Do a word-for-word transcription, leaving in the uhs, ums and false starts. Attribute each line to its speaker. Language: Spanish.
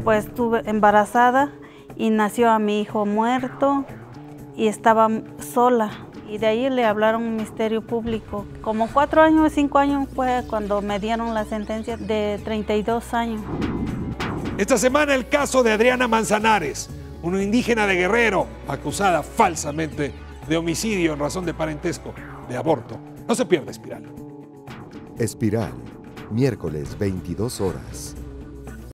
Speaker 1: pues estuve embarazada y nació a mi hijo muerto y estaba sola. Y de ahí le hablaron un ministerio público. Como cuatro años, cinco años fue cuando me dieron la sentencia de treinta y dos años.
Speaker 2: Esta semana el caso de Adriana Manzanares, una indígena de Guerrero, acusada falsamente de homicidio en razón de parentesco, de aborto. No se pierda Espiral.
Speaker 3: Espiral, miércoles veintidós horas.